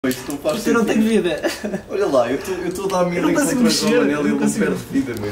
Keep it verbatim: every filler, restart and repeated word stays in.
Isto não faz Eu não tenho vida. Olha lá, eu estou a dar mil Eu não em consigo contra o mexer, João Manel eu e ele não não consigo. perde vida, meu.